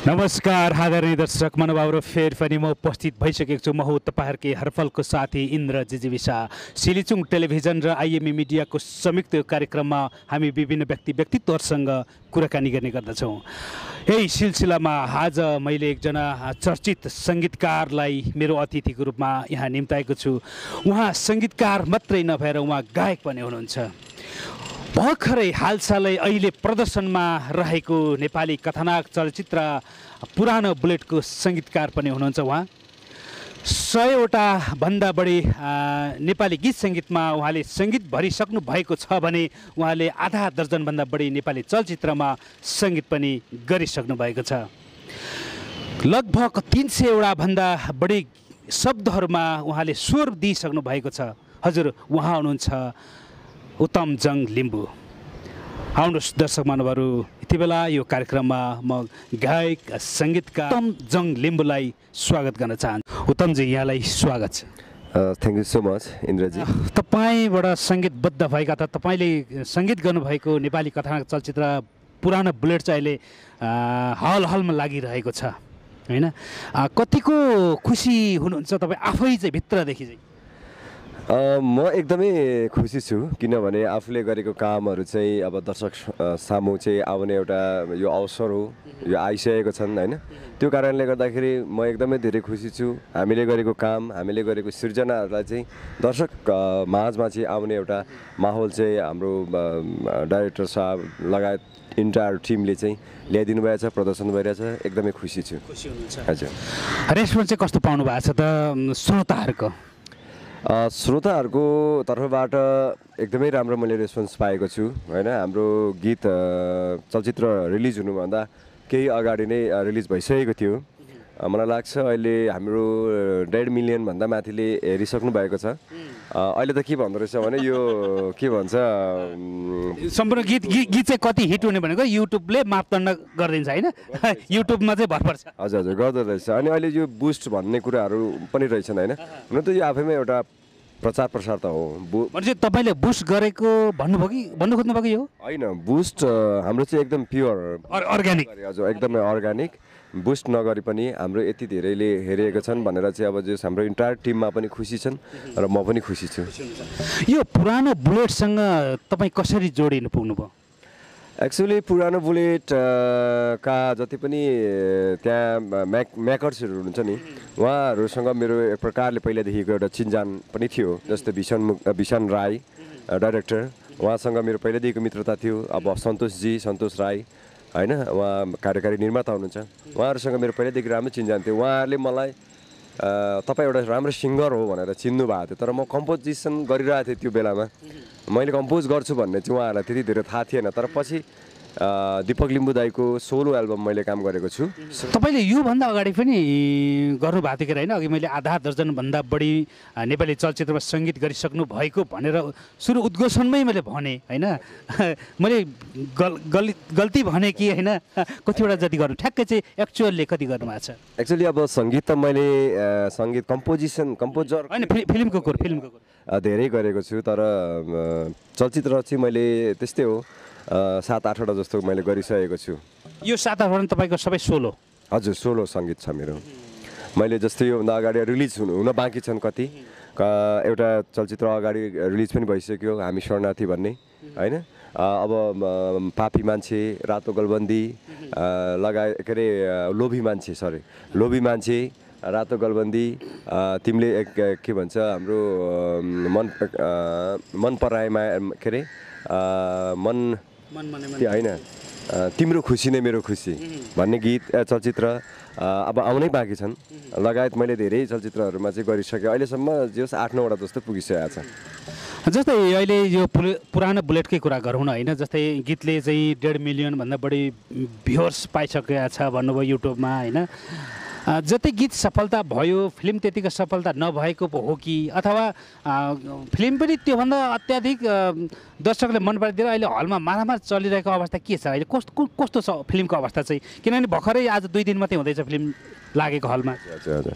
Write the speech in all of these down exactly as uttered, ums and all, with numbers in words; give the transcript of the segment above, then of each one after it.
नमस्कार आदरणीय दर्शक महानुभाव, फेरि पनि म उपस्थित भइसकेको छु। म हो तपाईँहरूकै हरफलको साथी इन्द्र जिजिविसा। सिलिचुङ टेलिभिजन र आइएमए मिडियाको संयुक्त कार्यक्रममा हामी विभिन्न व्यक्ति व्यक्तित्वहरूसँग कुराकानी गर्ने गर्दछौँ। यही सिलसिलामा आज मैले एकजना चर्चित सङ्गीतकारलाई मेरो अतिथिको रूपमा यहाँ निम्ताएको छु। उहाँ सङ्गीतकार मात्रै नभएर उहाँ गायक पनि हुनुहुन्छ। भर्खरै हालसालै अहिले प्रदर्शनमा रहेको नेपाली कथानाक चलचित्र पुरानो बुलेटको सङ्गीतकार पनि हुनुहुन्छ। उहाँ सयवटा भन्दा बढी नेपाली गीत सङ्गीतमा उहाँले सङ्गीत भरिसक्नु भएको छ भने उहाँले आधा दर्जनभन्दा बढी नेपाली चलचित्रमा सङ्गीत पनि गरिसक्नु भएको छ। लगभग तिन सयवटा भन्दा बढी शब्दहरूमा उहाँले स्वर दिइसक्नु भएको छ। हजुर, उहाँ हुनुहुन्छ उत्तम जङ लिम्बू। आउनुहोस् दर्शक महानुभावहरू, यति बेला यो कार्यक्रममा म गायक सङ्गीतकार उत्तम जङ लिम्बूलाई स्वागत गर्न चाहन्छु। उत्तमजी, यहाँलाई स्वागत छ। Thank you so much Indra ji. तपाईँबाट सङ्गीतबद्ध भएका त तपाईँले सङ्गीत गर्नुभएको नेपाली कथानक चलचित्र पुरानो बुलेट चाहिँ अहिले हल हलमा लागिरहेको छ होइन? कतिको खुसी हुनुहुन्छ तपाईँ आफै चाहिँ भित्रदेखि चाहिँ? म एकदमै खुसी छु, किनभने आफूले गरेको कामहरू चाहिँ अब दर्शक सामु चाहिँ आउने एउटा यो अवसर हो, यो आइसकेको छन् होइन? त्यो कारणले गर्दाखेरि म एकदमै धेरै खुसी छु। हामीले गरेको काम, हामीले गरेको सृजनाहरूलाई चाहिँ दर्शक माझमा चाहिँ आउने एउटा माहौल चाहिँ हाम्रो डाइरेक्टर साहब लगायत इन्टायर टिमले चाहिँ ल्याइदिनु भएको छ, प्रदर्शन भइरहेछ। एकदमै खुसी छु। खुसी हुनुहुन्छ? हजुर। रेस्पोन्स चाहिँ कस्तो पाउनु भएको छ त श्रोताहरूको? श्रोताहरूको तर्फबाट एकदमै राम्रो मैले रेस्पोन्स पाएको छु होइन? हाम्रो गीत चलचित्र रिलिज हुनुभन्दा केही अगाडि नै रिलिज भइसकेको थियो। मलाई लाग्छ अहिले हाम्रो डेढ मिलियनभन्दा माथिले हेरिसक्नु भएको छ। अहिले त के भन्दो रहेछ भने यो के भन्छ, सम्पूर्ण गीत गीत चाहिँ कति हिट हुने भनेको युट्युबले मापदण्ड गरिदिन्छ होइन? युट्युबमा चाहिँ भर पर्छ। हजुर हजुर, गर्दो रहेछ। अनि अहिले यो बुस्ट भन्ने कुराहरू पनि रहेछन् होइन? हुन त यो आफैमा एउटा प्रचार प्रसार त हो। भनेपछि तपाईँले बुस्ट गरेको भन्नुभयो कि भन्नु खोज्नु भएको यो? होइन, बुस्ट हाम्रो चाहिँ एकदम प्योर अर्ग्यानिक। हजुर, एकदमै अर्ग्यानिक। बुस्ट नगरी पनि हाम्रो यति धेरैले हेरेका छन् भनेर चाहिँ अब जो हाम्रो इन्टायर टिममा पनि खुसी छन् र म पनि खुसी छु। यो पुरानो बुलेटसँग तपाईँ कसरी जोडिनु पुग्नुभयो? एक्चुअली पुरानो बुलेट का जति पनि त्यहाँ म्याक म्याकर्सहरू हुनुहुन्छ नि, उहाँहरूसँग मेरो एक प्रकारले पहिलादेखिको एउटा चिन्जान पनि थियो। जस्तै भिसन भिसन राई डाइरेक्टर, उहाँसँग मेरो पहिल्यैदेखिको मित्रता थियो। अब सन्तोषजी, सन्तोष राई होइन, उहाँ कार्यकारी निर्माता हुनुहुन्छ। उहाँहरूसँग मेरो पहिल्यैदेखि राम्रो चिन्जान थियो। उहाँहरूले मलाई तपाईँ एउटा राम्रो सिङ्गर हो भनेर चिन्नु भएको थियो। तर म कम्पोजिसन गरिरहेको थिएँ त्यो बेलामा। मैले कम्पोज गर्छु भन्ने चाहिँ उहाँहरूलाई त्यति धेरै थाहा थिएन। तर पछि दीपक लिम्बू दाईको सोलो एल्बम मैले काम गरेको छु। तपाईँले योभन्दा अगाडि पनि गर्नुभएको थियो कि होइन? अघि मैले आधा दर्जनभन्दा बढी नेपाली चलचित्रमा सङ्गीत गरिसक्नु भएको भनेर सुरु उद्घोषणमै मैले भने होइन? मैले गल गल गल्ती भने कि होइन? कतिवटा जति गर्नु ठ्याक्कै चाहिँ एक्चुअलले कति गर्नुभएको छ? एक्चुअली अब सङ्गीत त मैले सङ्गीत कम्पोजिसन कम्पोजर होइन, फिल्मको कुरो फिल्मको कुरो धेरै गरेको छु। तर चलचित्र चाहिँ मैले त्यस्तै हो सात आठवटा जस्तो मैले गरिसकेको छु। यो सात आठवटा तपाईँको सबै सोलो? हजुर, सोलो सङ्गीत छ मेरो। मैले जस्तै योभन्दा अगाडि रिलिज हुनु हुन बाँकी छन् कति। एउटा चलचित्र अगाडि रिलिज पनि भइसक्यो, हामी शरणार्थी भन्ने होइन? अब पापी मान्छे, रातो गलबन्दी लगाए के अरे लोभी मान्छे सरी लोभी मान्छे रातो गलबन्दी, तिमीले के भन्छ हाम्रो मन मन पराएमा के अरे मन होइन तिम्रो खुसी नै मेरो खुसी भन्ने गीत चलचित्र अब आउनै बाँकी छन्। लगायत मैले धेरै चलचित्रहरूमा चाहिँ गरिसकेँ। अहिलेसम्म जस आठ नौवटा जस्तो पुगिसकेको छ। जस्तै अहिले यो पुरानो बुलेटकै कुरा गरौँ न होइन? जस्तै गीतले चाहिँ डेढ मिलियनभन्दा बढी भ्युर्स पाइसकेको छ भन्नुभयो युट्युबमा होइन? जति गीत सफलता भयो, फिल्म त्यतिको सफलता नभएको पो हो कि अथवा फिल्म पनि त्योभन्दा अत्याधिक दर्शकले मन पराइदिएर अहिले हलमा मारामार चलिरहेको अवस्था के छ अहिले? कस्तो कस्तो छ फिल्मको अवस्था चाहिँ? किनभने भर्खरै आज दुई दिन मात्रै हुँदैछ फिल्म लागेको हलमा। हजुर हजुर,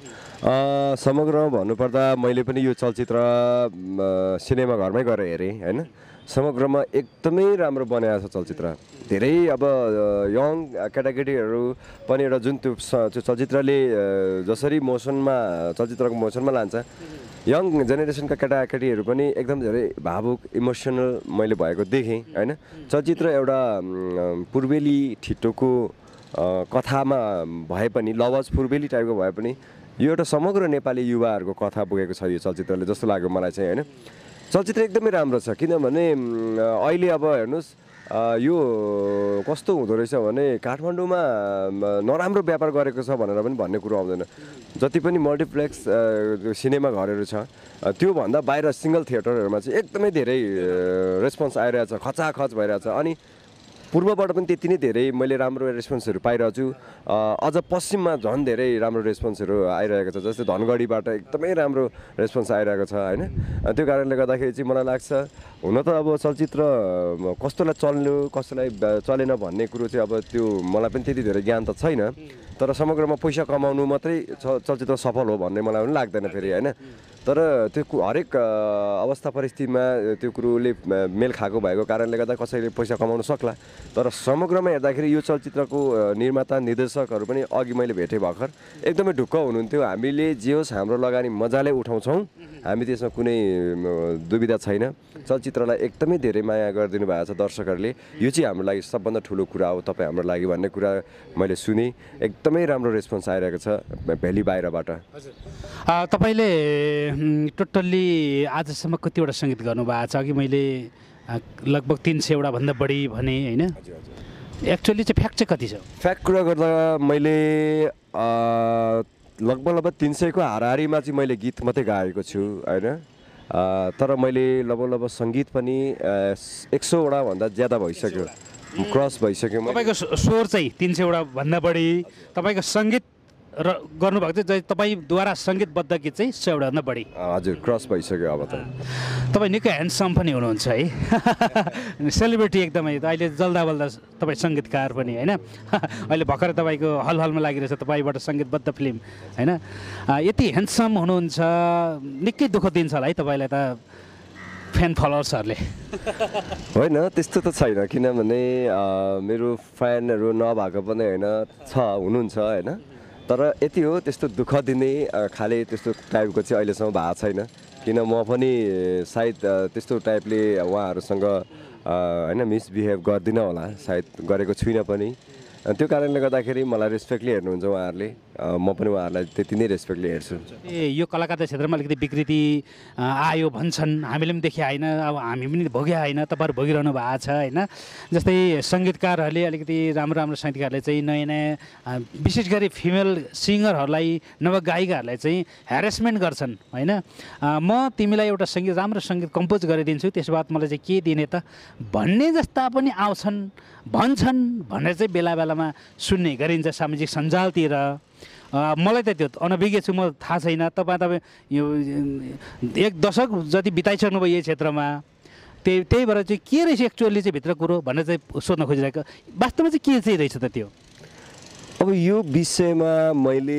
समग्रमा भन्नुपर्दा मैले पनि यो चलचित्र सिनेमा घरमै गएर हेरेँ होइन? समग्रमा एकदमै राम्रो बनाएको छ चलचित्र धेरै अब यङ केटाकेटीहरू पनि एउटा जुन त्यो त्यो चलचित्रले जसरी मोसनमा चलचित्रको मोसनमा लान्छ यङ जेनेरेसनका केटाकेटीहरू पनि एकदम धेरै भावुक इमोसनल मैले भएको देखेँ होइन चलचित्र एउटा पूर्वेली ठिटोको कथामा भए पनि लवज पूर्वेली टाइपको भए पनि यो एउटा समग्र नेपाली युवाहरूको कथा बोकेको छ यो चलचित्रले जस्तो लाग्यो मलाई चाहिँ होइन चलचित्र एकदमै राम्रो छ किनभने अहिले अब हेर्नुहोस् यो कस्तो हुँदो रहेछ भने काठमाडौँमा नराम्रो व्यापार गरेको छ भनेर पनि भन्ने कुरो आउँदैन जति पनि मल्टिप्लेक्स सिनेमा घरहरू छ त्योभन्दा बाहिर सिङ्गल थिएटरहरूमा चाहिँ एकदमै धेरै रेस्पोन्स आइरहेछ खचाखच भइरहेछ अनि पूर्वबाट पनि त्यति नै धेरै मैले राम्रो रेस्पोन्सहरू पाइरहेको छु अझ पश्चिममा झन् धेरै राम्रो रेस्पोन्सहरू आइरहेको छ जस्तै धनगढीबाट एकदमै राम्रो रेस्पोन्स आइरहेको छ होइन त्यो कारणले गर्दाखेरि चाहिँ मलाई लाग्छ हुन त अब चलचित्र कस्तोलाई चल्यो कस्तोलाई चलेन भन्ने कुरो चाहिँ अब त्यो मलाई पनि त्यति धेरै ज्ञान त छैन तर समग्रमा पैसा कमाउनु मात्रै चलचित्र सफल हो भन्ने मलाई पनि लाग्दैन फेरि होइन तर त्यो हरेक अवस्था परिस्थितिमा त्यो कुरोले मेल खाएको भएको कारणले गर्दा कसैले पैसा कमाउन सक्ला तर समग्रमा हेर्दाखेरि यो चलचित्रको निर्माता निर्देशकहरू पनि अघि मैले भेटेँ भर्खर एकदमै ढुक्क हुनुहुन्थ्यो हामीले जे होस् हाम्रो लगानी मजाले उठाउँछौँ हामी त्यसमा कुनै दुविधा छैन चलचित्रलाई एकदमै धेरै माया गरिदिनु भएको छ दर्शकहरूले यो चाहिँ हाम्रो लागि सबभन्दा ठुलो कुरा हो तपाईँ हाम्रो लागि भन्ने कुरा मैले सुनेँ एकदमै राम्रो रेस्पोन्स आइरहेको छ भ्याली बाहिरबाट तपाईँले टोटल्ली आजसम्म कतिवटा सङ्गीत गर्नुभएको छ अघि मैले लगभग तिन सयवटा भन्दा बढी भने होइन एक्चुअली चाहिँ फ्याक्ट चाहिँ कति छ फ्याक्ट कुरा गर्दा मैले लगभग लगभग तिन सयको हाराहारीमा चाहिँ मैले गीत मात्रै गाएको छु होइन तर मैले लगभग लगभग सङ्गीत पनि एक सौवटा भन्दा ज्यादा भइसक्यो क्रस भइसक्यो तपाईँको स्वर चाहिँ तिन सयवटा भन्दा बढी तपाईँको सङ्गीत र गर्नुभएको चाहिँ तपाईँद्वारा सङ्गीतबद्ध गीत चाहिँ सयवटा भन्दा बढी हजुर क्रस भइसक्यो अब त तपाईँ निकै ह्यान्डसम पनि हुनुहुन्छ है सेलिब्रिटी एकदमै अहिले जल्दा बल्दा तपाईँ सङ्गीतकार पनि होइन अहिले भर्खर तपाईँको हल हलमा लागिरहेछ तपाईँबाट सङ्गीतबद्ध फिल्म होइन यति ह्यान्डसम हुनुहुन्छ निकै दुःख दिन्छ होला है तपाईँलाई त फ्यान फलोवर्सहरूले होइन त्यस्तो त छैन किनभने मेरो फ्यानहरू नभएको पनि होइन छ हुनुहुन्छ होइन तर यति हो त्यस्तो दुःख दिने खाले त्यस्तो टाइपको चाहिँ अहिलेसम्म भएको छैन किन म पनि सायद त्यस्तो टाइपले उहाँहरूसँग होइन मिसबिहेभ गर्दिनँ होला सायद गरेको छुइनँ पनि त्यो कारणले गर्दाखेरि मलाई रेस्पेक्टले हेर्नुहुन्छ उहाँहरूले म पनि उहाँहरूलाई त्यति नै रेस्पेक्टले हेर्छु ए यो कलाकार क्षेत्रमा अलिकति विकृति आयो भन्छन् हामीले पनि देखे होइन अब हामी पनि भोगे होइन तपाईँहरू भोगिरहनु भएको छ होइन जस्तै सङ्गीतकारहरूले अलिकति राम्रो राम्रो सङ्गीतकारले चाहिँ नयाँ नयाँ विशेष गरी फिमेल सिङ्गरहरूलाई नवगायिकाहरूलाई चाहिँ ह्यारेसमेन्ट गर्छन् होइन म तिमीलाई एउटा सङ्गीत राम्रो सङ्गीत कम्पोज गरिदिन्छु त्यस बाद मलाई चाहिँ के दिने त भन्ने जस्ता पनि आउँछन् भन्छन् भनेर चाहिँ बेला बेलामा सुन्ने गरिन्छ सामाजिक सञ्जालतिर मलाई त त्यो अनभिज्ञ छु म थाहा छैन तपाईँ तपाईँ यो एक दशक जति बिताइसक्नुभयो यही क्षेत्रमा त्यही त्यही भएर चाहिँ के रहेछ एक्चुअली चाहिँ भित्र कुरो भनेर चाहिँ सोध्न खोजिरहेको वास्तवमा चाहिँ के चाहिँ रहेछ त त्यो अब यो विषयमा मैले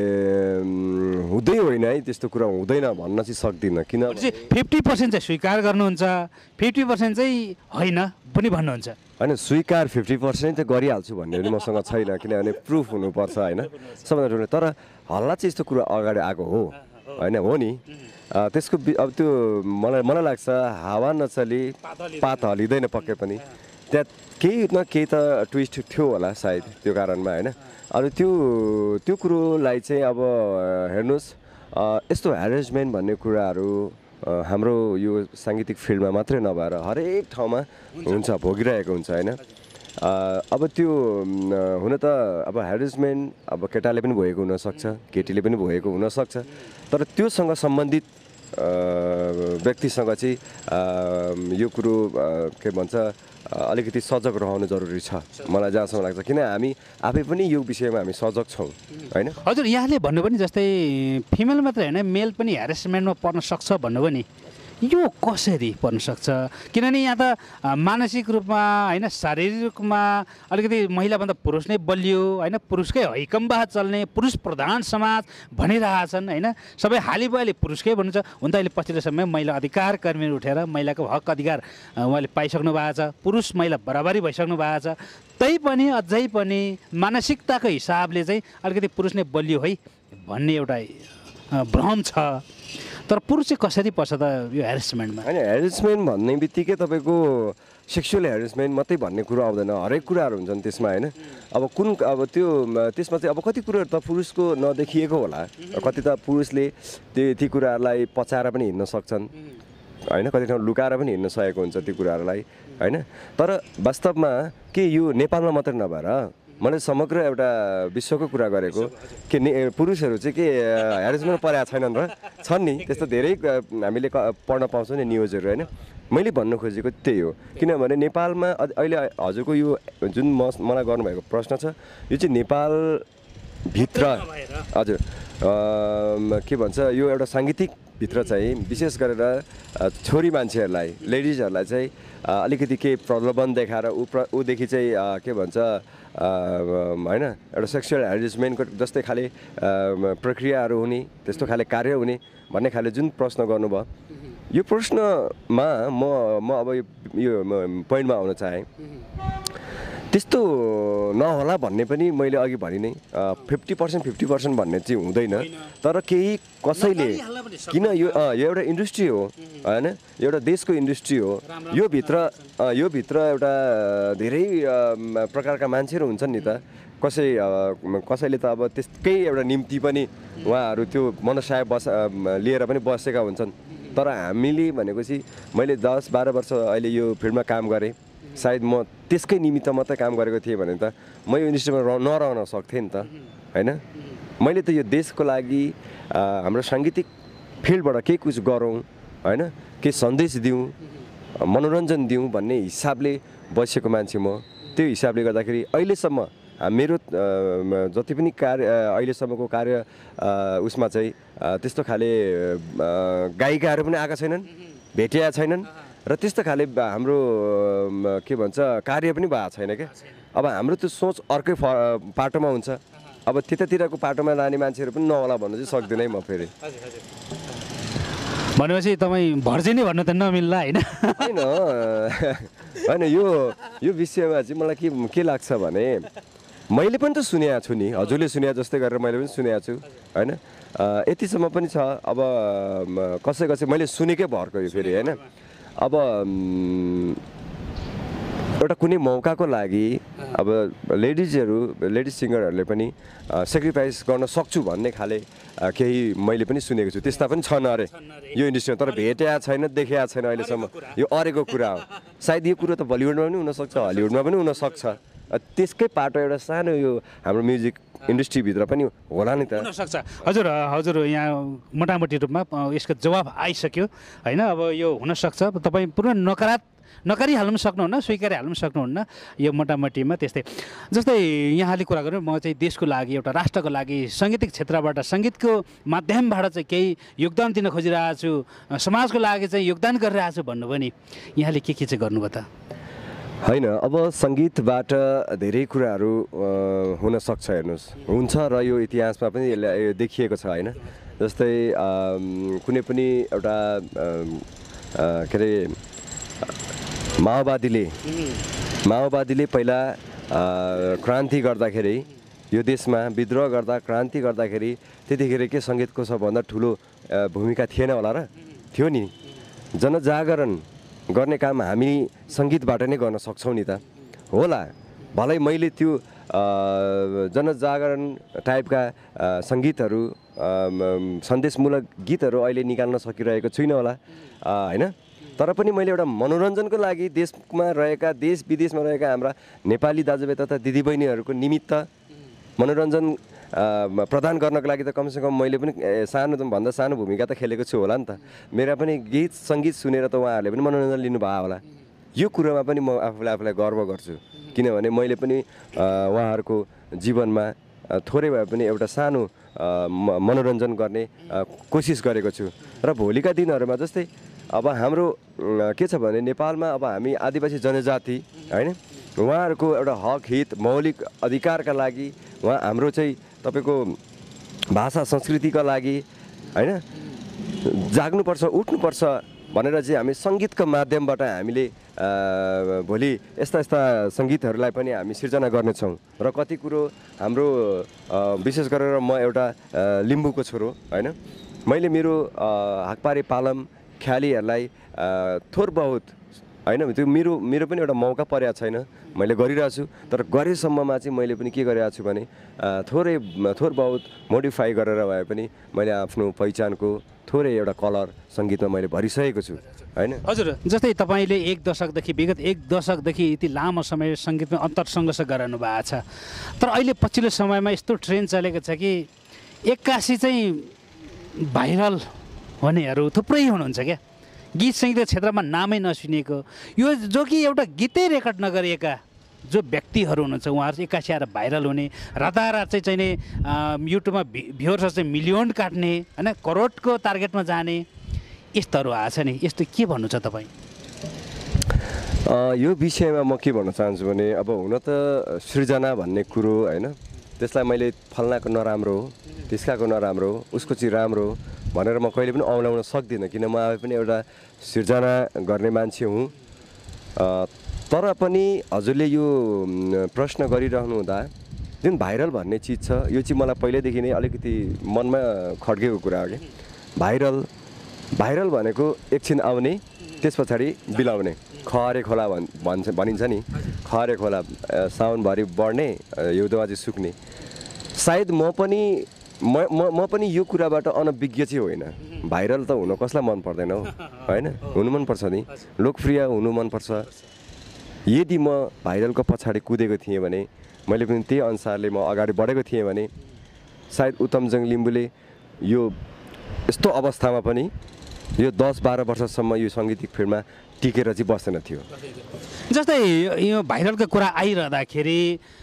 हुँदै होइन है त्यस्तो कुरा हुँदैन भन्न चाहिँ सक्दिनँ किन फिफ्टी पर्सेन्ट चाहिँ स्वीकार गर्नुहुन्छ फिफ्टी पर्सेन्ट चाहिँ होइन पनि भन्नुहुन्छ होइन स्वीकार फिफ्टी पर्सेन्ट चाहिँ गरिहाल्छु भन्ने पनि मसँग छैन किनभने प्रुफ हुनुपर्छ होइन सबभन्दा ठुलो तर हल्ला चाहिँ यस्तो कुरा अगाडि आएको हो होइन हो नि त्यसको अब त्यो मलाई मलाई लाग्छ हावा नचली पात हलिँदैन पक्कै पनि त्यहाँ केही न केही त ट्विस्ट थियो होला सायद त्यो कारणमा होइन अनि त्यो त्यो कुरोलाई चाहिँ अब हेर्नुहोस् यस्तो ह्यारेसमेन्ट भन्ने कुराहरू हाम्रो यो साङ्गीतिक फिल्डमा मात्रै नभएर हरेक ठाउँमा हुन्छ भोगिरहेको हुन्छ होइन अब त्यो हुन त अब ह्यारेसमेन्ट अब केटाले पनि भएको हुनसक्छ केटीले पनि भएको हुनसक्छ तर त्योसँग सम्बन्धित व्यक्तिसँग चाहिँ यो कुरो के भन्छ अलिकति सजग रहनु जरुरी छ मलाई जहाँसम्म लाग्छ किन हामी आफै पनि यो विषयमा हामी सजग छौँ होइन हजुर यहाँले भन्नु पनि जस्तै फिमेल मात्रै होइन मेल पनि ह्यारेसमेन्टमा पर्न सक्छ भन्नुभयो नि यो कसरी पर्न सक्छ? किनभने यहाँ त मानसिक रूपमा होइन शारीरिक रूपमा अलिकति महिलाभन्दा पुरुष नै बलियो होइन, पुरुषकै हैकम्बा चल्ने पुरुष प्रधान समाज भनिरहेछन् होइन, सबै हाली बहाली पुरुषकै भन्नुहुन्छ। हुन त अहिले पछिल्लो समय महिला अधिकार कर्मीहरू उठेर महिलाको हक अधिकार उहाँले पाइसक्नु भएको छ, पुरुष महिला बराबरी भइसक्नु भएको छ। तैपनि अझै पनि मानसिकताको हिसाबले चाहिँ अलिकति पुरुष नै बलियो है भन्ने एउटा भ्रम छ। तर पुरुष चाहिँ कसरी पर्छ त यो हेरेसमेन्टमा? होइन, हेरेसमेन्ट भन्ने बित्तिकै तपाईँको सेक्सुअल हेरेसमेन्ट मात्रै भन्ने कुरो आउँदैन, हरेक कुराहरू हुन्छन् त्यसमा होइन। अब कुन अब त्यो त्यसमा चाहिँ अब कति कुराहरू त पुरुषको नदेखिएको होला, कति त पुरुषले त्यो ती कुराहरूलाई पचाएर पनि हिँड्न सक्छन् होइन, कति ठाउँ लुकाएर पनि हिँड्न सकेको हुन्छ त्यो कुराहरूलाई होइन। तर वास्तवमा के यो नेपालमा मात्रै नभएर मैले समग्र एउटा विश्वको कुरा गरेको कि पुरुषहरू चाहिँ के हेरेसमेन्ट परेका छैनन् र छन् नि, त्यस्तो धेरै हामीले पढ्न पाउँछौँ नि न्युजहरू होइन। मैले भन्नु खोजेको त्यही हो, किनभने नेपालमा अहिले हजुरको यो जुन म मलाई गर्नुभएको प्रश्न छ यो चाहिँ नेपालभित्र हजुर के भन्छ यो एउटा साङ्गीतिक भित्र चाहिँ विशेष गरेर छोरी मान्छेहरूलाई लेडिजहरूलाई चाहिँ अलिकति केही प्रलोभन देखाएर ऊ प्र ऊदेखि चाहिँ के भन्छ होइन एउटा सेक्सुअल हेरेसमेन्टको जस्तै खाले प्रक्रियाहरू हुने त्यस्तो खाले कार्य हुने भन्ने खाले जुन प्रश्न गर्नुभयो, यो प्रश्नमा म म अब यो पोइन्टमा आउन चाहेँ। त्यस्तो नहोला भन्ने पनि मैले अघि भने नै फिफ्टी पर्सेन्ट फिफ्टी पर्सेन्ट भन्ने चाहिँ हुँदैन। तर केही कसैले किन यो यो एउटा इन्डस्ट्री हो होइन, एउटा देशको इन्डस्ट्री हो, यो भित्र यो भित्र एउटा धेरै प्रकारका मान्छेहरू हुन्छन् नि त। कसै कसैले त अब त्यसकै एउटा निम्ति पनि उहाँहरू त्यो मनसाय बस लिएर पनि बसेका हुन्छन्। तर हामीले भनेपछि मैले दस बाह्र वर्ष अहिले यो फिल्डमा काम गरेँ, सायद म त्यसकै निमित्त मात्रै काम गरेको थिएँ भने त म यो इन्डस्ट्रीमा र नरहन सक्थेँ नि त होइन। मैले त यो देशको लागि हाम्रो साङ्गीतिक फिल्डबाट केही कुछ गरौँ होइन, केही सन्देश दिउँ, मनोरञ्जन दिउँ भन्ने हिसाबले बसेको मान्छे म। त्यो हिसाबले गर्दाखेरि अहिलेसम्म मेरो जति पनि कार्य अहिलेसम्मको कार्य उसमा चाहिँ त्यस्तो खाले गायिकाहरू पनि आएका छैनन्, भेटिया छैनन् र त्यस्तो खाले हाम्रो के भन्छ कार्य पनि भएको छैन क्या। अब हाम्रो त्यो सोच अर्कै पाटोमा हुन्छ, अब त्यतातिरको पाटोमा लाने मान्छेहरू पनि नहोला भन्नु चाहिँ सक्दिनँ म फेरि। भनेपछि तपाईँ भर्जिनै भन्नु त नमिल्ला होइन? होइन होइन, यो यो विषयमा चाहिँ मलाई के के लाग्छ भने मैले पनि त सुनेको छु नि, हजुरले सुने जस्तै गरेर मैले पनि सुनेको छु होइन। यतिसम्म पनि छ, अब कसै कसै मैले सुनेकै भरको यो फेरि होइन। अब एउटा कुनै मौकाको लागि अब लेडिजहरू लेडिज सिङ्गरहरूले पनि सेक्रिफाइस गर्न सक्छु भन्ने खाले केही मैले पनि सुनेको छु। त्यस्ता पनि छन् अरे यो इन्डस्ट्रीमा, तर भेटेको छैन, देखेको छैन अहिलेसम्म। यो अरेको कुरा हो, सायद यो कुरो त बलिउडमा पनि हुनसक्छ, हलिउडमा पनि हुनसक्छ। त्यसकै पाटो एउटा सानो यो हाम्रो म्युजिक इन्डस्ट्रीभित्र पनि होला नि त हुनसक्छ। हजुर हजुर यहाँ मोटामोटी रूपमा यसको जवाब आइसक्यो होइन। अब यो हुनसक्छ, तपाईँ पुरा नकारात नकारिहाल्नु पनि सक्नुहुन्न, स्वीकारिहाल्नु पनि सक्नुहुन्न, यो मोटामोटीमा त्यस्तै। जस्तै यहाँले कुरा गर्नु म चाहिँ देशको लागि एउटा राष्ट्रको लागि सङ्गीतिक क्षेत्रबाट सङ्गीतको माध्यमबाट चाहिँ केही योगदान दिन खोजिरहेको छु, समाजको लागि चाहिँ योगदान गरिरहेको छु भन्नु पनि यहाँले के के चाहिँ गर्नुभयो त? होइन, अब सङ्गीतबाट धेरै कुराहरू हुनसक्छ, हेर्नुहोस् हुन्छ र यो इतिहासमा पनि यसलाई देखिएको छ होइन। जस्तै कुनै पनि एउटा के अरे माओवादीले माओवादीले पहिला क्रान्ति गर्दाखेरि यो देशमा विद्रोह गर्दा क्रान्ति गर्दाखेरि त्यतिखेर के सङ्गीतको सबभन्दा ठुलो भूमिका थिएन होला र? थियो नि। जनजागरण गर्ने काम हामी सङ्गीतबाट नै गर्न सक्छौँ नि त होला। भलै मैले त्यो जनजागरण टाइपका सङ्गीतहरू सन्देशमूलक गीतहरू अहिले निकाल्न सकिरहेको छुइनँ होला होइन। तर पनि मैले एउटा मनोरञ्जनको लागि देशमा रहेका देश विदेशमा रहेका हाम्रा नेपाली दाजुभाइ तथा दिदीबहिनीहरूको निमित्त मनोरञ्जन प्रदान गर्नको लागि त कमसेकम मैले पनि सानो भन्दा सानो भूमिका त खेलेको छु होला नि त। मेरा पनि गीत सङ्गीत सुनेर त उहाँहरूले पनि मनोरञ्जन लिनुभयो होला। यो कुरोमा पनि म आफूलाई आफूलाई गर्व गर्छु, किनभने मैले पनि उहाँहरूको जीवनमा थोरै भए पनि एउटा सानो मनोरञ्जन गर्ने कोसिस गरेको छु। र भोलिका दिनहरूमा जस्तै अब हाम्रो के छ भने नेपालमा अब हामी आदिवासी जनजाति होइन उहाँहरूको एउटा हक हित मौलिक अधिकारका लागि उहाँ हाम्रो चाहिँ तपाईँको भाषा संस्कृतिका लागि होइन जाग्नुपर्छ उठ्नुपर्छ भनेर चाहिँ हामी सङ्गीतको माध्यमबाट हामीले भोलि यस्ता यस्ता सङ्गीतहरूलाई पनि हामी सिर्जना गर्नेछौँ र कति कुरो हाम्रो विशेष गरेर म एउटा लिम्बूको छोरो होइन मैले मेरो हाकपारे पालम ख्यालीहरूलाई थोर बहुत होइन त्यो मेरो मेरो पनि एउटा मौका परेको छैन मैले गरिरहेको छु तर गरेसम्ममा चाहिँ मैले पनि के गरिरहेको छु भने थोरै थोर बहुत मोडिफाई गरेर भए पनि मैले आफ्नो पहिचानको थोरै एउटा कलर सङ्गीतमा मैले भरिसकेको छु होइन। हजुर जस्तै तपाईँले एक दशकदेखि विगत एक दशकदेखि यति लामो समय सङ्गीतमा अन्तरसङ्घर्ष गराउनु भएको छ तर अहिले पछिल्लो समयमा यस्तो ट्रेन्ड चलेको छ कि एक्कासी चाहिँ भाइरल हुनेहरू थुप्रै हुनुहुन्छ क्या गीत सङ्गीत क्षेत्रमा नामै नसुनेको यो जो कि एउटा गीतै रेकर्ड नगरिएका जो व्यक्तिहरू हुनुहुन्छ उहाँहरू चाहिँ एक्कासी आएर भाइरल हुने रातारात चाहिँ चाहिँ युट्युबमा भि भ्युवर्स चाहिँ मिलियन काट्ने होइन करोडको टार्गेटमा जाने यस्तोहरू आएको छ नि यस्तो के भन्नु छ तपाईँ? यो विषयमा म के भन्न चाहन्छु भने अब हुन त सृजना भन्ने कुरो होइन त्यसलाई मैले फल्नाको नराम्रो हो त्यसकाको नराम्रो हो उसको चाहिँ राम्रो हो भनेर म कहिले पनि औँलाउन सक्दिनँ किन म आफै पनि एउटा सिर्जना गर्ने मान्छे हुँ। तर पनि हजुरले यो प्रश्न गरिरहनु हुँदा जुन भाइरल भन्ने चिज छ यो चाहिँ मलाई पहिल्यैदेखि नै अलिकति मनमा खड्केको कुरा हो कि भाइरल भाइरल भनेको एकछिन आउने त्यस पछाडि बिलाउने खहरे खोला भन् भन्छ भनिन्छ नि खहरे खोला साउनभरि बढ्ने हिउँदोमा चाहिँ सुक्ने सायद म पनि म म पनि यो कुराबाट अनभिज्ञ चाहिँ होइन भाइरल त हुन कसलाई मन पर्दैन हो होइन हुनु मनपर्छ नि लोकप्रिय हुनु मनपर्छ। यदि म भाइरलको पछाडि कुदेको थिएँ भने मैले पनि त्यही अनुसारले म अगाडि बढेको थिएँ भने सायद उत्तमजङ लिम्बूले यो यस्तो अवस्थामा पनि यो दस बाह्र वर्षसम्म यो सङ्गीतिक फिल्डमा टिकेर चाहिँ बस्दैन थियो। जस्तै यो भाइरलको कुरा आइरहँदाखेरि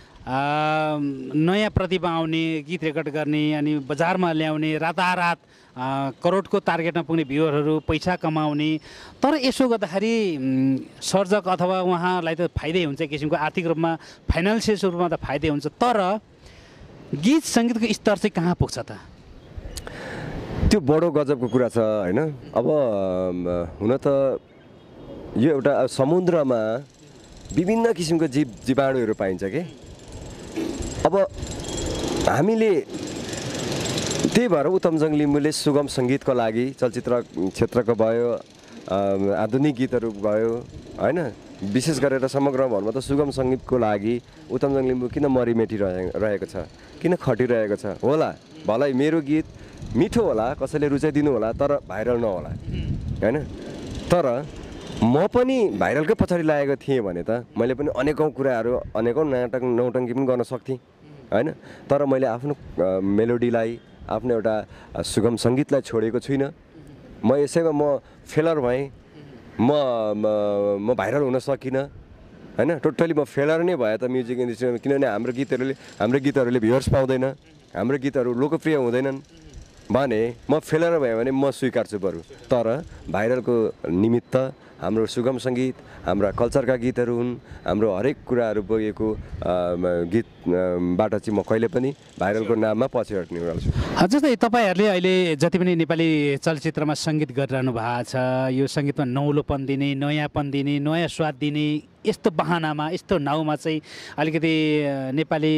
नयाँ प्रतिभा आउने गीत रेकर्ड गर्ने अनि बजारमा ल्याउने रातारात करोडको टार्गेटमा पुग्ने भ्युअरहरू पैसा कमाउने तर यसो गर्दाखेरि सर्जक अथवा उहाँलाई त फाइदै हुन्छ किसिमको आर्थिक रूपमा फाइनेन्सियल रूपमा त फाइदै हुन्छ तर गीत सङ्गीतको स्तर चाहिँ कहाँ पुग्छ त? त्यो बडो गजबको कुरा छ होइन। अब हुन त यो एउटा समुद्रमा विभिन्न किसिमको जीव जीवाणुहरू पाइन्छ कि अब हामीले त्यही भएर उत्तमजङ लिम्बूले सुगम सङ्गीतको लागि चलचित्र क्षेत्रको भयो आधुनिक गीतहरू भयो होइन विशेष गरेर समग्र भरमा त सुगम सङ्गीतको लागि उत्तमजङ लिम्बू किन मरिमेटिरहे रहेको छ किन खटिरहेको छ होला भलै मेरो गीत मिठो होला कसैले रुचाइदिनु होला तर भाइरल नहोला होइन। तर म पनि भाइरलकै पछाडि लागेको थिएँ भने त मैले पनि अनेकौँ कुराहरू अनेकौँ नाटक नौटङ्की पनि गर्न सक्थेँ होइन तर मैले आफ्नो मेलोडीलाई आफ्नो एउटा सुगम सङ्गीतलाई छोडेको छुइनँ। म यसैमा म फेलर भएँ म म भाइरल हुन सकिनँ होइन टोटली म फेलर नै भए त म्युजिक इन्डस्ट्रीमा किनभने हाम्रो गीतहरूले हाम्रो गीतहरूले भ्युअर्स पाउँदैन हाम्रो गीतहरू लोकप्रिय हुँदैनन् भने म फेलर भएँ भने म स्वीकार्छु बरु। तर भाइरलको निमित्त हाम्रो सुगम सङ्गीत हाम्रा कल्चरका गीतहरू हुन् हाम्रो हरेक कुराहरू बोकेको गीतबाट चाहिँ म कहिले पनि भाइरलको नाममा पछि हट्ने गर्छु। जस्तै तपाईँहरूले अहिले जति पनि नेपाली चलचित्रमा सङ्गीत गरिरहनु भएको छ यो सङ्गीतमा नौलोपन दिने नयाँपन दिने नयाँ स्वाद दिने यस्तो बहानामा यस्तो नाउँमा चाहिँ अलिकति नेपाली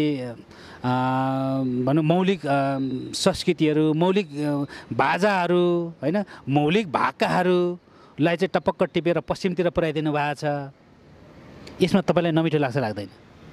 भनौँ मौलिक संस्कृतिहरू मौलिक बाजाहरू होइन मौलिक भाकाहरूलाई चाहिँ टपक्क टिपेर पश्चिमतिर पुर्याइदिनु भएको छ यसमा तपाईँलाई नमिठो लाग्छ लाग्दैन?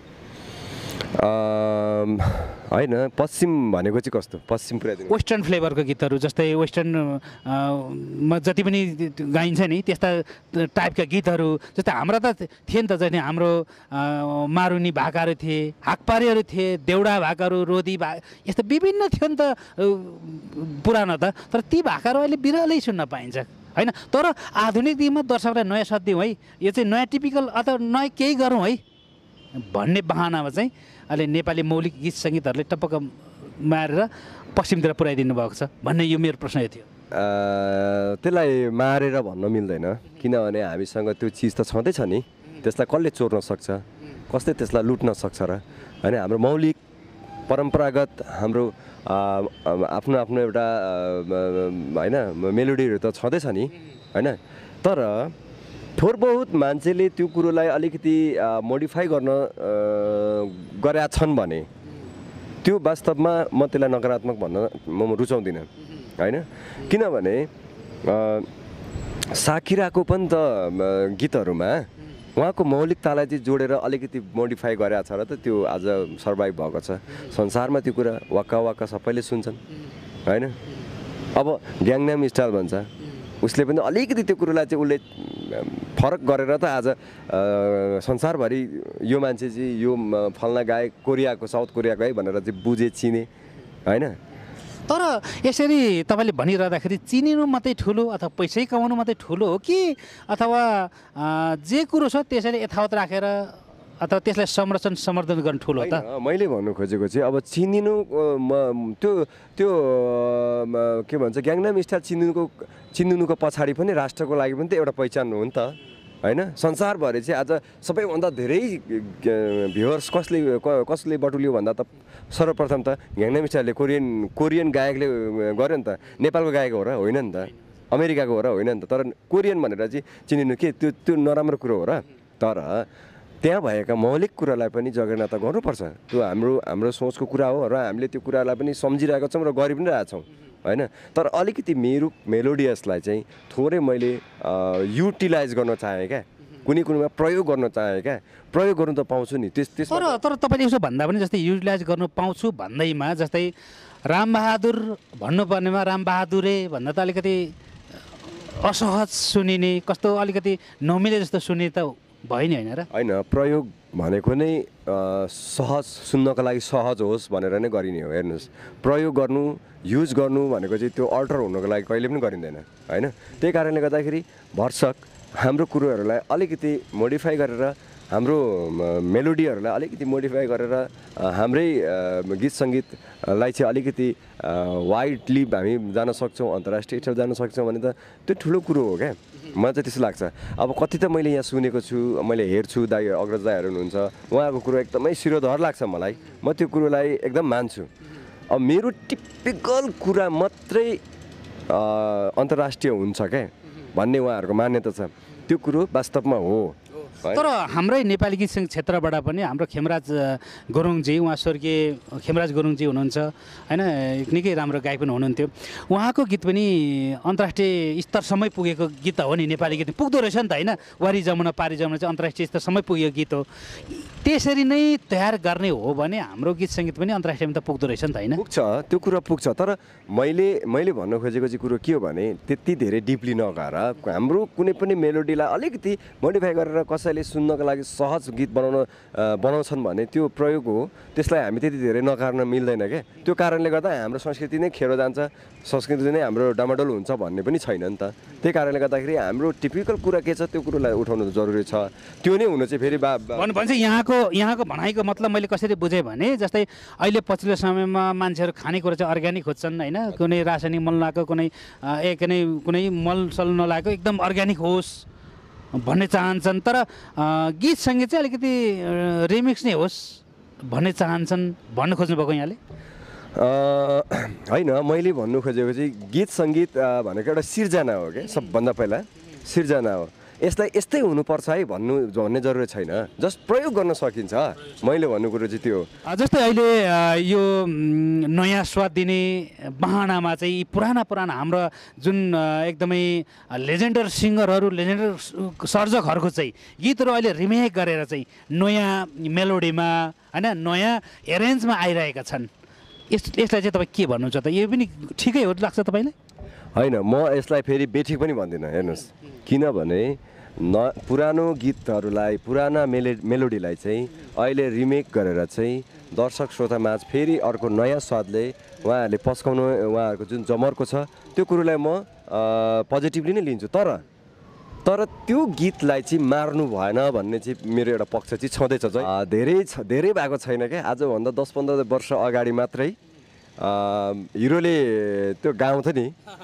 होइन पश्चिम भनेको चाहिँ कस्तो पश्चिम पुर्याइदिनु वेस्टर्न फ्लेभरको गीतहरू जस्तै वेस्टर्नमा जति पनि गाइन्छ नि त्यस्ता टाइपका गीतहरू जस्तै हाम्रा त थिए नि त जस्तै हाम्रो मारुनी भाकाहरू थिए हाकपारीहरू थिए देउडा भाकाहरू रोदी भा यस्तो विभिन्न थियो नि त पुरानो त तर ती भाकाहरू अहिले बिरलै सुन्न पाइन्छ होइन। तर आधुनिक दिनमा दर्शकलाई नयाँ साथ दिउँ है यो चाहिँ नयाँ टिपिकल अथवा नयाँ केही गरौँ है भन्ने बहानामा चाहिँ अहिले नेपाली मौलिक गीत सङ्गीतहरूले टपक्क मारेर पश्चिमतिर पुर्याइदिनु भएको छ भन्ने यो मेरो प्रश्न यो थियो। त्यसलाई मारेर भन्न मिल्दैन किनभने हामीसँग त्यो चिज त छँदैछ नि त्यसलाई कसले चोर्न सक्छ कसले त्यसलाई लुट्न सक्छ र होइन हाम्रो मौलिक परम्परागत हाम्रो आफ्नो आफ्नो एउटा होइन मेलोडीहरू त छँदैछ नि होइन तर थोर बहुत मान्छेले त्यो कुरोलाई अलिकति मोडिफाई गर्न गरेका छन् भने त्यो वास्तवमा म त्यसलाई नकारात्मक भन्न म रुचाउँदिनँ होइन किनभने साकिराको पनि त गीतहरूमा उहाँको मौलिकतालाई चाहिँ जोडेर अलिकति मोडिफाई गरेको छ र त त्यो आज सर्भाइभ भएको छ संसारमा त्यो कुरा वाक्का वाक्का सबैले सुन्छन् होइन अब ग्याङनाम स्टाइल भन्छ उसले पनि अलिकति त्यो कुरोलाई चाहिँ उसले फरक गरेर त आज संसारभरि यो मान्छे चाहिँ यो फल्ना गायक कोरियाको साउथ कोरियाको है भनेर चाहिँ बुझे चिने होइन तर यसरी तपाईँले भनिरहँदाखेरि चिनिनु मात्रै ठुलो अथवा पैसै कमाउनु मात्रै ठुलो हो कि अथवा जे कुरो छ त्यसैले यथावत राखेर अथवा त्यसलाई संरक्षण समर्थन गर्नु ठुलो हो त मैले भन्नु खोजेको चाहिँ अब चिनिनु त्यो त्यो के भन्छ ग्याङनाम स्टाइल चिनिनुको चिनिनुको पछाडि पनि राष्ट्रको लागि पनि त एउटा पहिचान हो नि त होइन संसारभरि चाहिँ आज सबैभन्दा धेरै भ्युवर्स कसले कसले बटुल्यो भन्दा त सर्वप्रथम त ग्याङनाम स्टाइलले कोरियन कोरियन गायकले गर्यो नि त नेपालको गायक हो र होइन नि त अमेरिकाको हो र होइन नि त तर कोरियन भनेर चाहिँ चिनिनु के त्यो त्यो नराम्रो कुरो हो र तर त्यहाँ भएका मौलिक कुरालाई पनि जगेर्ना त गर्नुपर्छ त्यो हाम्रो हाम्रो सोचको कुरा हो र हामीले त्यो कुरालाई पनि सम्झिरहेको छौँ र गरि पनि रहेछौँ होइन तर अलिकति मेरो मेलोडियसलाई चाहिँ थोरै मैले युटिलाइज गर्न चाहेँ क्या कुनै कुनैमा प्रयोग गर्न चाहेँ क्या प्रयोग गर्नु त पाउँछु नि त्यस त्यस तर तर तपाईँले यसो भन्दा पनि जस्तै युटिलाइज गर्नु पाउँछु भन्दैमा जस्तै रामबहादुर भन्नुपर्नेमा रामबहादुरे भन्दा त अलिकति असहज सुनिने कस्तो अलिकति नमिले जस्तो सुनिने त भयो नि होइन र होइन प्रयोग भनेको नै सहज सुन्नको लागि सहज होस् भनेर नै गरिने हो हेर्नुहोस् प्रयोग गर्नु युज गर्नु भनेको चाहिँ त्यो अल्टर हुनुको लागि कहिले पनि गरिँदैन होइन त्यही कारणले गर्दाखेरि भरसक हाम्रो कुरोहरूलाई अलिकति मोडिफाई गरेर हाम्रो मेलोडीहरूलाई अलिकति मोडिफाई गरेर हाम्रै गीत सङ्गीतलाई चाहिँ अलिकति वाइडली हामी जान सक्छौँ अन्तर्राष्ट्रिय स्तर जान सक्छौँ भने त त्यो ठुलो कुरो हो क्या मलाई चाहिँ त्यस्तो लाग्छ अब कति त मैले यहाँ सुनेको छु मैले हेर्छु दाइ अग्रज दाइहरू हुनुहुन्छ उहाँको कुरो एकदमै शिरोधार लाग्छ मलाई म त्यो कुरोलाई एकदम मान्छु अब मेरो टिपिकल कुरा मात्रै अन्तर्राष्ट्रिय हुन्छ क्या भन्ने उहाँहरूको मान्यता छ त्यो कुरो वास्तवमा हो तर हाम्रै नेपाली गीत सङ्गीत क्षेत्रबाट पनि हाम्रो खेमराज गुरुङजी उहाँ स्वर्गीय खेमराज गुरुङजी हुनुहुन्छ होइन निकै राम्रो गायक पनि हुनुहुन्थ्यो उहाँको गीत पनि अन्तर्राष्ट्रिय स्तरसम्मै पुगेको गीत हो नि नेपाली गीत पुग्दो रहेछ नि त होइन वारी जमुना पारी जमुना चाहिँ अन्तर्राष्ट्रिय स्तरसम्मै पुगेको गीत हो त्यसरी नै तयार गर्ने हो भने हाम्रो गीत सङ्गीत पनि अन्तर्राष्ट्रियमा त पुग्दो रहेछ नि त होइन पुग्छ त्यो कुरा पुग्छ तर मैले मैले भन्न खोजेको चाहिँ कुरो के हो भने त्यति धेरै डिपली नगएर हाम्रो कुनै पनि मेलोडीलाई अलिकति मोडिफाई गरेर कसैले सुन्नको लागि सहज गीत बनाउन बनाउँछन् भने त्यो प्रयोग हो त्यसलाई हामी त्यति धेरै नकार्न मिल्दैन क्या त्यो कारणले गर्दा हाम्रो संस्कृति नै खेरो जान्छ संस्कृति नै हाम्रो डमाडोल हुन्छ भन्ने पनि छैन नि त त्यही कारणले गर्दाखेरि हाम्रो टिपिकल कुरा के छ त्यो कुरोलाई उठाउनु जरुरी छ त्यो नै हुनु चाहिँ फेरि भन्छ यहाँको यहाँको भनाइको मतलब मैले कसरी बुझेँ भने जस्तै अहिले पछिल्लो समयमा मान्छेहरू खानेकुरा चाहिँ अर्ग्यानिक खोज्छन् होइन कुनै रासायनिक मल नलाएको कुनै ए कुनै कुनै मलसल नलाएको एकदम अर्ग्यानिक होस् भन्ने चाहन्छन् तर गीत सङ्गीत चाहिँ अलिकति रिमिक्स नै होस् भन्ने चाहन्छन् भन्न खोज्नुभएको यहाँले होइन मैले भन्नु खोजेको चाहिँ गीत सङ्गीत भनेको एउटा सिर्जना हो क्या सबभन्दा पहिला सिर्जना हो यसलाई यस्तै हुनुपर्छ है भन्नु भन्ने जरुरत छैन जस्ट प्रयोग गर्न सकिन्छ मैले भन्नु कुरो चाहिँ त्यो जस्तै अहिले यो नयाँ स्वाद दिने बहानामा चाहिँ पुराना पुराना हाम्रो जुन एकदमै लेजेन्डर सिङ्गरहरू लेजेन्डर सर्जकहरूको चाहिँ गीतहरू अहिले रिमेक गरेर चाहिँ नयाँ मेलोडीमा होइन नयाँ एरेन्जमा आइरहेका छन् यस यसलाई चाहिँ तपाईँ के भन्नुहुन्छ त यो पनि ठिकै हो लाग्छ तपाईँलाई होइन म यसलाई फेरि बेठिक पनि भन्दिनँ हेर्नुहोस् किनभने न पुरानो गीतहरूलाई पुराना मेले मेलोडीलाई चाहिँ अहिले रिमेक गरेर चाहिँ दर्शक श्रोतामाझ फेरि अर्को नयाँ स्वादले उहाँहरूले पस्काउनु उहाँहरूको जुन जमर्को छ त्यो कुरोलाई म पोजिटिभली नै लिन्छु तर तर त्यो गीतलाई चाहिँ मार्नु भएन भन्ने चाहिँ मेरो एउटा पक्ष चाहिँ छँदैछ चाहिँ धेरै छ धेरै भएको छैन क्या आजभन्दा दस पन्ध्र वर्ष अगाडि मात्रै हिरोले त्यो गाउँथ्यो नि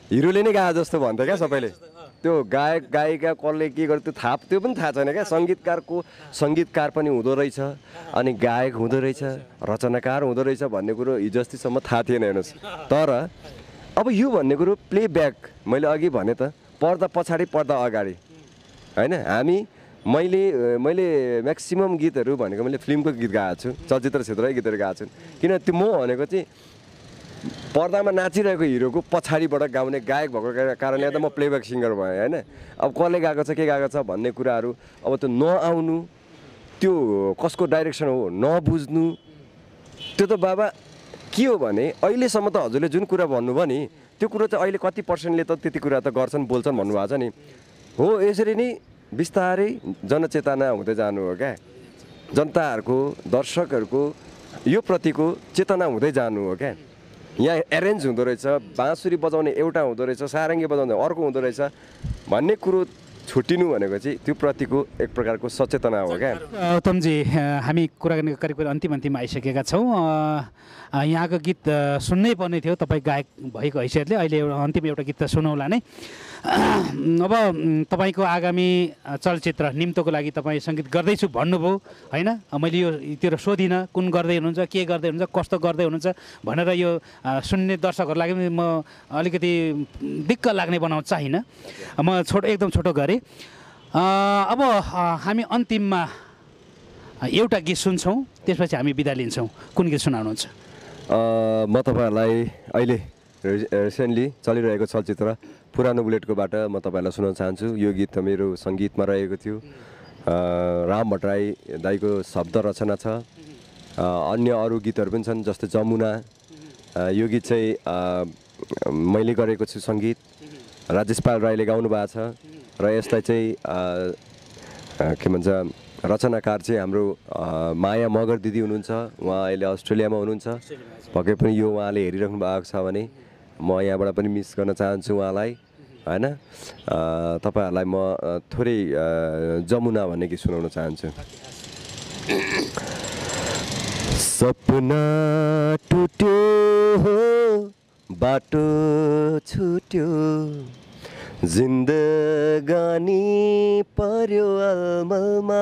हिरोले नै गाए जस्तो भन्थ्यो क्या सबैले। त्यो गायक गायिका कसले के गर्यो त्यो थाहा त्यो पनि थाहा छैन क्या। सङ्गीतकारको सङ्गीतकार पनि हुँदो रहेछ, अनि गायक हुँदो रहेछ, रचनाकार हुँदो रहेछ भन्ने कुरो हिजो अस्तिसम्म थाहा थिएन हेर्नुहोस्। तर अब यो भन्ने कुरो प्लेब्याक, मैले अघि भने त पर्दा पछाडि पर्दा अगाडि होइन। हामी मैले मैले म्याक्सिमम् गीतहरू भनेको मैले फिल्मको गीत गाएको छु, चलचित्र क्षेत्रकै गीतहरू गाएको छु। किन त्यो म भनेको चाहिँ पर्दामा नाचिरहेको हिरोको पछाडिबाट गाउने गायक भएको कारणले त म प्लेब्याक सिङ्गर भएँ होइन। अब कसले गाएको छ के गाएको छ भन्ने कुराहरू अब त्यो नआउनु, त्यो कसको डाइरेक्सन हो नबुझ्नु, त्यो त बाबा के हो भने अहिलेसम्म त हजुरले जुन कुरा भन्नुभयो नि त्यो कुरो चाहिँ अहिले कति पर्सेन्टले त त्यति कुरा त गर्छन् बोल्छन् भन्नुभएको छ नि। हो यसरी नै बिस्तारै जनचेतना हुँदै जानु हो क्या। जनताहरूको दर्शकहरूको यो प्रतिको चेतना हुँदै जानु हो क्या। यहाँ एरेन्ज हुँदो रहेछ, बाँसुरी बजाउने एउटा हुँदो रहेछ, सारङ्गी बजाउने अर्को हुँदो रहेछ भन्ने कुरो छुट्टिनु भनेको चाहिँ त्यो प्रतिको एक प्रकारको सचेतना हो क्या। उत्तमजी, हामी कुराकानी करिब करिब अन्तिम अन्तिममा आइसकेका छौँ। यहाँको गीत सुन्नै पर्ने थियो, तपाईँ गायक भएको हैसियतले अहिले एउटा अन्तिम एउटा गीत त सुनौला नै। अब तपाईँको आगामी चलचित्र निम्तोको लागि तपाईँ सङ्गीत गर्दैछु भन्नुभयो होइन। मैले यो त्यो सोधिनँ कुन गर्दै हुनुहुन्छ, के गर्दै हुनुहुन्छ, कस्तो गर्दै हुनुहुन्छ भनेर यो सुन्ने दर्शकहरूलाई पनि म अलिकति दिक्क लाग्ने बनाउन चाहिनँ। म छोटो एकदम छोटो गरेँ। अब हामी अन्तिममा एउटा गीत सुन्छौँ, त्यसपछि हामी बिदा लिन्छौँ। कुन गीत सुनाउनुहुन्छ? म तपाईँहरूलाई अहिले रिसेन्टली चलिरहेको चलचित्र पुरानो बुलेटकोबाट म तपाईँहरूलाई सुनाउन चाहन्छु। यो गीत त मेरो सङ्गीतमा रहेको थियो। राम भट्टराई दाईको शब्द रचना छ। अन्य अरू गीतहरू पनि छन् जस्तै जमुना। यो गीत चाहिँ मैले गरेको छु सङ्गीत, राजेश पाल राईले गाउनु भएको छ र यसलाई चाहिँ के भन्छ रचनाकार चाहिँ हाम्रो माया मगर दिदी हुनुहुन्छ। उहाँ अहिले अस्ट्रेलियामा हुनुहुन्छ। पक्कै पनि यो उहाँले हेरिराख्नु भएको छ भने म यहाँबाट पनि मिस गर्न चाहन्छु उहाँलाई होइन। तपाईँहरूलाई म थोरै जमुना भन्ने गीत सुनाउन चाहन्छु। सपना टुट्यो हो बाटो छुट्यो, जिन्दगानी पर्यो अलमलमा।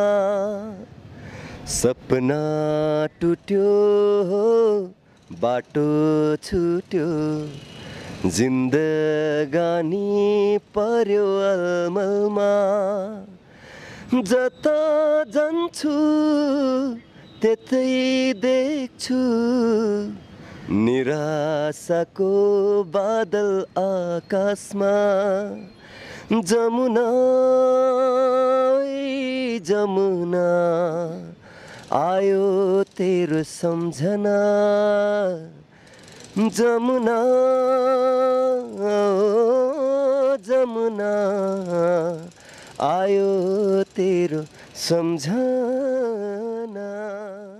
सपना टुट्यो हो बाटो छुट्यो, जिन्दगानी पर्यो अलमलमा। जता जान्छु त्यतै देख्छु निराशाको बादल आकाशमा। जमुना जमुना आयो तेरो सम्झना। जमुना जमुना आयो तेरो सम्झना।